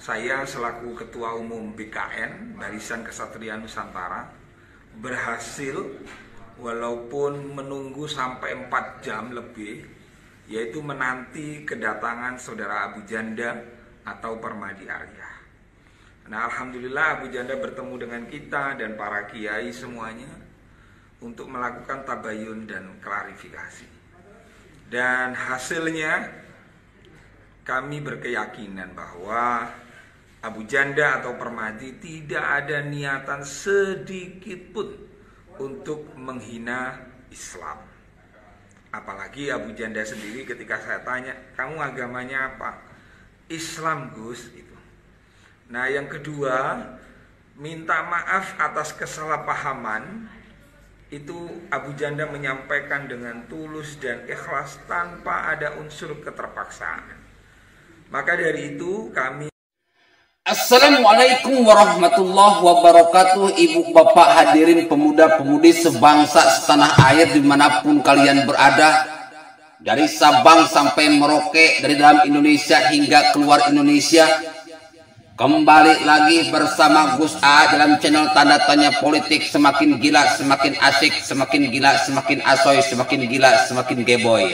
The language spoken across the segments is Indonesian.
saya selaku Ketua Umum BKN Barisan Ksatria Nusantara berhasil walaupun menunggu sampai 4 jam lebih, yaitu menanti kedatangan saudara Abu Janda atau Permadi Arya. Nah, alhamdulillah Abu Janda bertemu dengan kita dan para kiai semuanya untuk melakukan tabayun dan klarifikasi. Dan hasilnya kami berkeyakinan bahwa Abu Janda atau Permadi tidak ada niatan sedikit pun untuk menghina Islam. Apalagi Abu Janda sendiri ketika saya tanya, kamu agamanya apa? Islam, Gus. Gitu. Nah, yang kedua, minta maaf atas kesalahpahaman. Itu Abu Janda menyampaikan dengan tulus dan ikhlas tanpa ada unsur keterpaksaan. Maka dari itu kami Assalamualaikum warahmatullahi wabarakatuh. Ibu bapak hadirin pemuda-pemudi sebangsa setanah air dimanapun kalian berada, dari Sabang sampai Merauke, dari dalam Indonesia hingga keluar Indonesia. Kembali lagi bersama Gus A dalam channel Tanda Tanya Politik. Semakin gila semakin asik, semakin gila semakin asoy, semakin gila semakin geboy.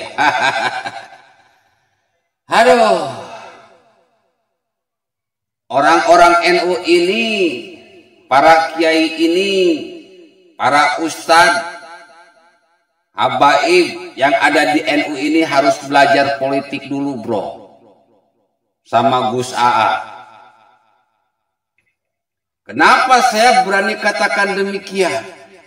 Aduh, orang-orang NU ini, para kiai ini, para ustadz, habaib yang ada di NU ini harus belajar politik dulu, bro, sama Gus AA. Kenapa saya berani katakan demikian?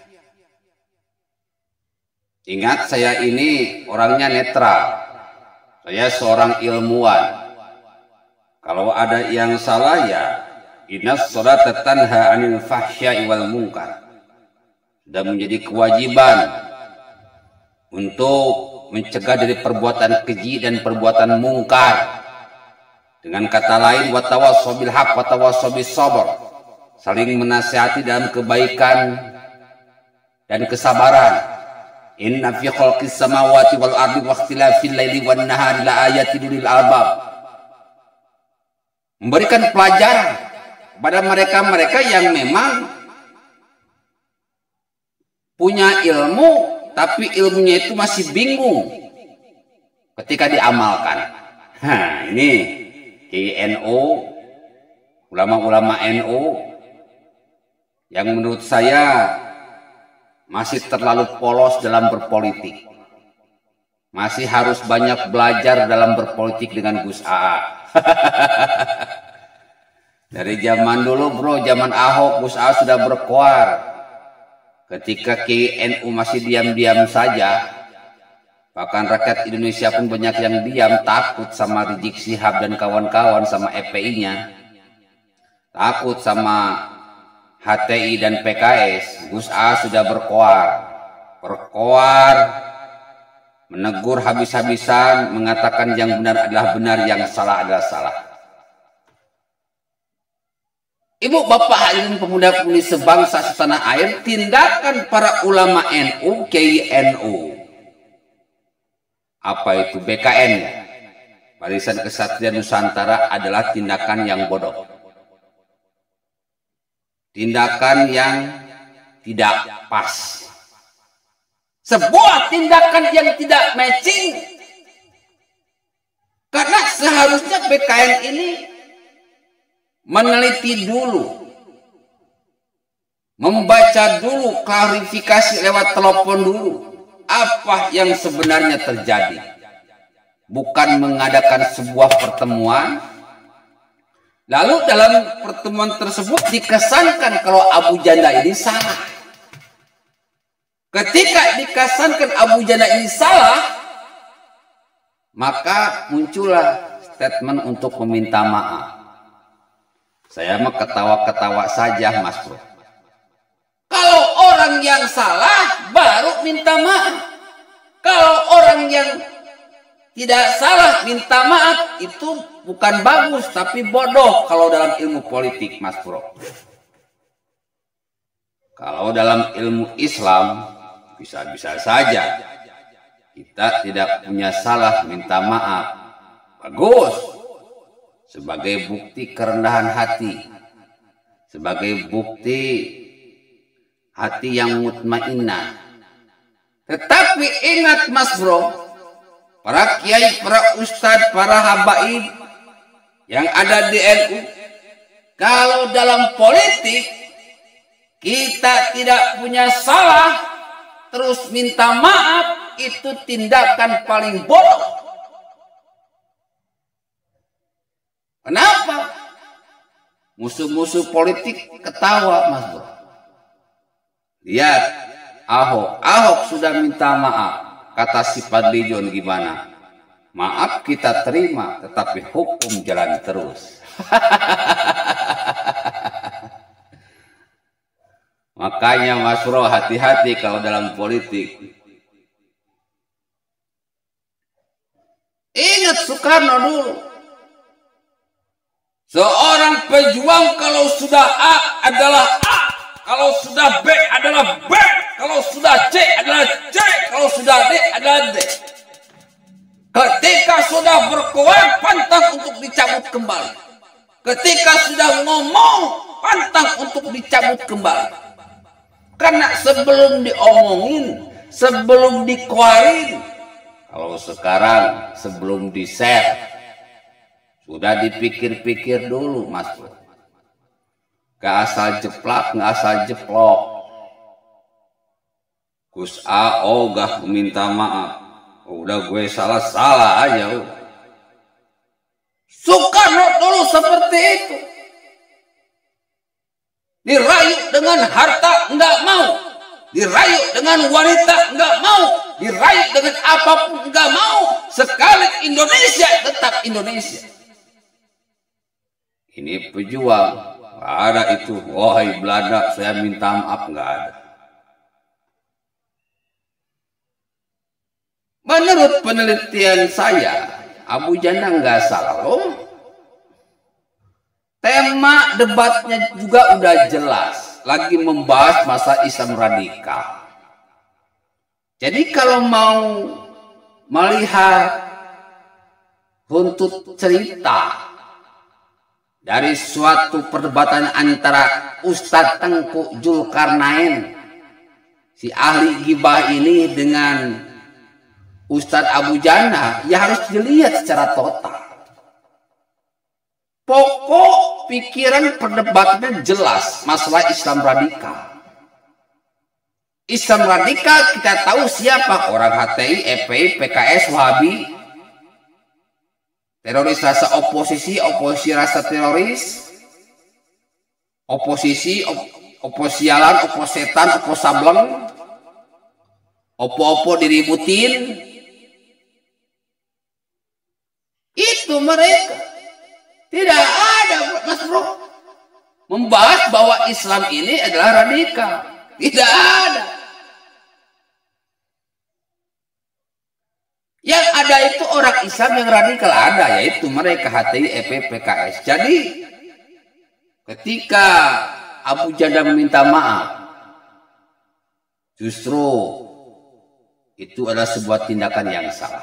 Ingat, saya ini orangnya netral. Saya seorang ilmuwan. Kalau ada yang salah ya, innas sholata tanha 'anil fahsya'i wal munkar. Sudah menjadi kewajiban untuk mencegah dari perbuatan keji dan perbuatan mungkar. Dengan kata lain, watawassaw bil haqq watawassaw bis sabr. Saling menasihati dalam kebaikan dan kesabaran. Inna fi khalqis samawati wal ardi wa ikhtilafil laili wan nahari la ayatin lil albab. Memberikan pelajaran kepada mereka-mereka yang memang punya ilmu, tapi ilmunya itu masih bingung ketika diamalkan. Nah, ini NU, ulama-ulama NU yang menurut saya masih terlalu polos dalam berpolitik. Masih harus banyak belajar dalam berpolitik dengan Gus AA. Dari zaman dulu, bro, zaman Ahok, Gus AA sudah berkoar. Ketika KNU masih diam-diam saja, bahkan rakyat Indonesia pun banyak yang diam, takut sama Rizik Syihab dan kawan-kawan, sama FPI-nya, takut sama HTI dan PKS. Gus AA sudah berkoar, menegur habis-habisan, mengatakan yang benar adalah benar, yang salah adalah salah. Ibu bapak hadirin pemuda-pemudi sebangsa setanah air, tindakan para ulama NU, Kiai NU, apa itu BKN ya, Barisan Ksatria Nusantara, adalah tindakan yang bodoh. Tindakan yang tidak pas. Sebuah tindakan yang tidak matching. Karena seharusnya BKN ini meneliti dulu, membaca dulu, klarifikasi lewat telepon dulu apa yang sebenarnya terjadi. Bukan mengadakan sebuah pertemuan, lalu dalam pertemuan tersebut dikesankan kalau Abu Janda ini salah. Ketika dikesankan Abu Janda ini salah, maka muncullah statement untuk meminta maaf. Saya mah ketawa-ketawa saja, Mas Bro. Kalau orang yang salah baru minta maaf. Kalau orang yang tidak salah minta maaf, itu bukan bagus, tapi bodoh kalau dalam ilmu politik, Mas Bro. Kalau dalam ilmu Islam, bisa-bisa saja kita tidak punya salah minta maaf. Bagus. sebagai bukti kerendahan hati, sebagai bukti hati yang mutmainnah. Tetapi ingat Mas Bro, para kiai, para ustadz, para habaib yang ada di NU, kalau dalam politik kita tidak punya salah terus minta maaf, itu tindakan paling bodoh. Kenapa? Musuh-musuh politik ketawa, Mas Bro. Lihat Ahok sudah minta maaf. Kata si Fadlijon gimana? Maaf kita terima, tetapi hukum jalan terus. Makanya Mas Bro, hati-hati kalau dalam politik. Ingat Soekarno dulu. Seorang pejuang kalau sudah A adalah A, kalau sudah B adalah B, kalau sudah C adalah C, kalau sudah D adalah D. Ketika sudah berkuat, pantang untuk dicabut kembali. Ketika sudah ngomong, pantang untuk dicabut kembali. Karena sebelum diomongin, sebelum dikeluarin, kalau sekarang sebelum di-share, sudah dipikir-pikir dulu, Mas Bro. Gak asal jeplak, gak asal jeplok. Gus A ogah minta maaf. Udah gue salah-salah aja. Soekarno dulu seperti itu. Dirayu dengan harta enggak mau. Dirayu dengan wanita enggak mau. Dirayu dengan apapun enggak mau. Sekali Indonesia tetap Indonesia. Ini pejuang, nggak ada itu. Wahai Belanda, saya minta maaf, nggak ada. Menurut penelitian saya, Abu Janda nggak salah loh. Tema debatnya juga udah jelas, lagi membahas masa Islam radikal. Jadi kalau mau melihat runtut cerita dari suatu perdebatan antara Ustadz Tengku Zulkarnain, si ahli gibah ini, dengan Ustadz Abu Janda, ya harus dilihat secara total. Pokok pikiran perdebatannya jelas, masalah Islam radikal. Islam radikal kita tahu siapa, orang HTI, FPI, PKS, Wahabi. Teroris rasa oposisi rasa teroris, oposialan, oposetan, oposableng, opo-opo diributin. Itu mereka. Tidak ada, Mas Bro, membahas bahwa Islam ini adalah radikal. Tidak ada. Yang ada itu orang Islam yang radikal ada, yaitu mereka HTI, EP, PKS. Jadi ketika Abu Janda meminta maaf, justru itu adalah sebuah tindakan yang salah.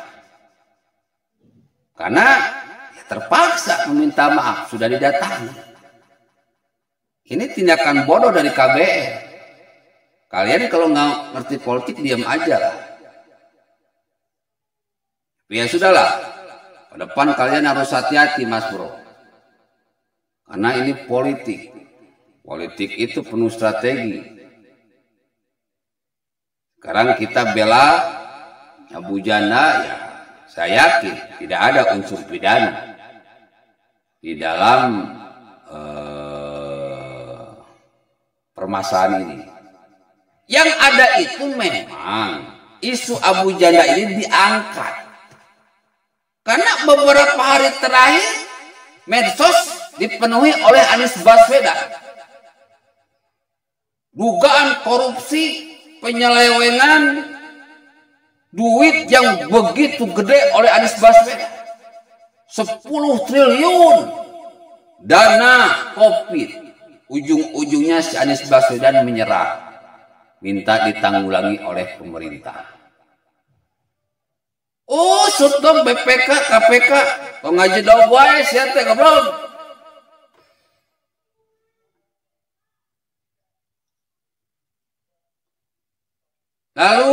Karena terpaksa meminta maaf, sudah didatangi. Ini tindakan bodoh dari KBR. Kalian kalau nggak ngerti politik diam aja lah. Ya sudahlah, ke depan kalian harus hati-hati, Mas Bro. Karena ini politik. Politik itu penuh strategi. Sekarang kita bela Abu Janda, ya saya yakin tidak ada unsur pidana di dalam permasalahan ini. Yang ada itu memang isu Abu Janda ini diangkat. Karena beberapa hari terakhir medsos dipenuhi oleh Anies Baswedan. Dugaan korupsi, penyelewengan duit yang begitu gede oleh Anies Baswedan. 10 triliun dana COVID. Ujung-ujungnya si Anies Baswedan menyerah, minta ditanggulangi oleh pemerintah. Usut dong BPK, KPK. Kok ngaji dong gue siapa teh goblok. Lalu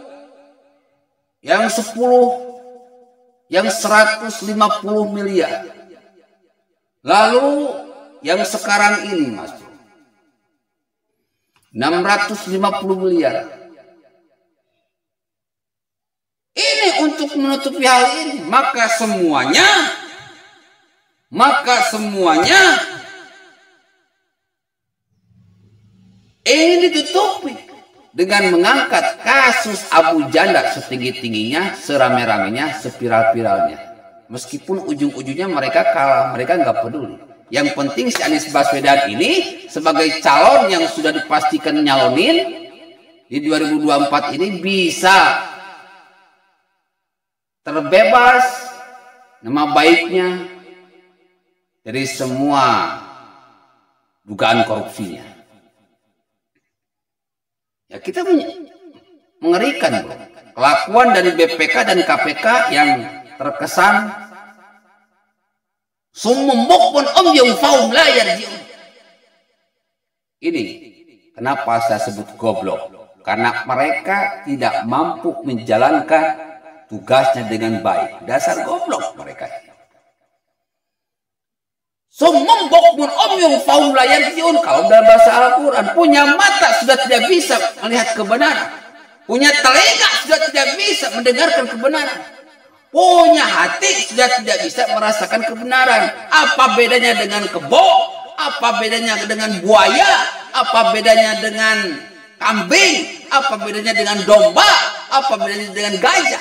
yang 10, yang 150 miliar. Lalu yang sekarang ini Mas, 650 miliar. Ini untuk menutupi hal ini. Maka semuanya ini ditutupi dengan mengangkat kasus Abu Janda setinggi-tingginya, serame-ramenya, sepiral-piralnya. Meskipun ujung-ujungnya mereka kalah, mereka nggak peduli. Yang penting si Anies Baswedan ini sebagai calon yang sudah dipastikan nyalonin di 2024 ini bisa terbebas nama baiknya dari semua dugaan korupsinya. Ya kita mengerikan bro. Kelakuan dari BPK dan KPK yang terkesan summum bukmun umyum faum la yarji'un. Ini kenapa saya sebut goblok? Karena mereka tidak mampu menjalankan tugasnya dengan baik. Dasar goblok mereka. Summum bukmun umyum faum la yarji'un. Kalau dalam bahasa Al-Quran, punya mata sudah tidak bisa melihat kebenaran, punya telinga sudah tidak bisa mendengarkan kebenaran, punya hati sudah tidak bisa merasakan kebenaran. Apa bedanya dengan kebo? Apa bedanya dengan buaya? Apa bedanya dengan kambing? Apa bedanya dengan domba? Apa bedanya dengan gajah?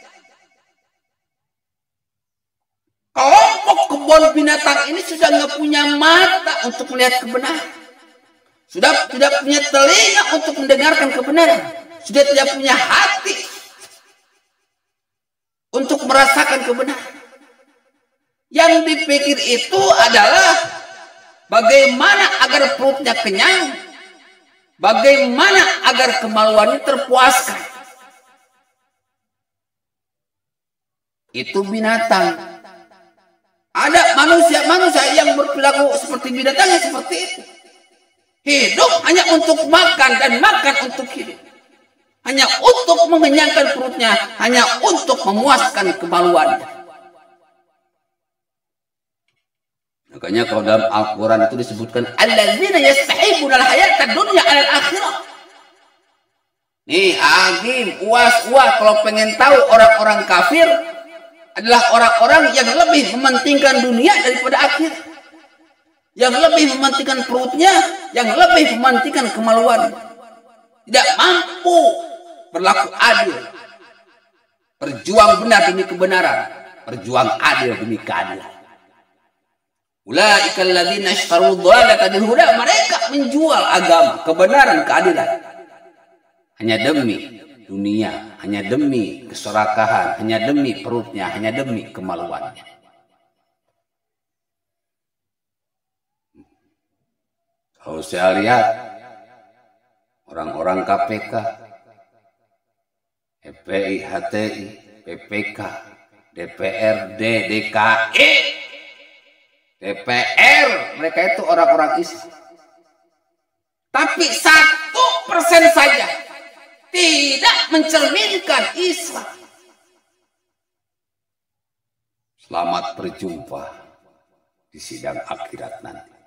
Kelompok kebun binatang ini sudah nggak punya mata untuk melihat kebenaran, sudah tidak punya telinga untuk mendengarkan kebenaran, sudah tidak punya hati untuk merasakan kebenaran. Yang dipikir itu adalah bagaimana agar perutnya kenyang, bagaimana agar kemaluannya terpuaskan. Itu binatang. Ada manusia yang berperilaku seperti binatangnya seperti itu. Hidup hanya untuk makan dan makan untuk hidup. Hanya untuk mengenyangkan perutnya, hanya untuk memuaskan kemaluannya. Makanya kalau dalam Al-Quran itu disebutkan alladzina yastahibuna al-hayata dunya 'alal akhirah. Nih agim, uas-uas kalau pengen tahu orang-orang kafir adalah orang-orang yang lebih mementingkan dunia daripada akhir, yang lebih mementingkan perutnya, yang lebih mementingkan kemaluan, tidak mampu berlaku adil, berjuang benar demi kebenaran, berjuang adil demi keadilan. Ulaika alladzina ishtaru dhalalata bil huda, mereka menjual agama, kebenaran, keadilan hanya demi dunia, hanya demi keserakahan, hanya demi perutnya, hanya demi kemaluannya. Kalau saya lihat orang-orang KPK, FPI, HTI, PPK, DPRD, DKI, DPR, mereka itu orang-orang Islam. Tapi 1% saja tidak mencerminkan Islam. Selamat berjumpa di sidang akhirat nanti.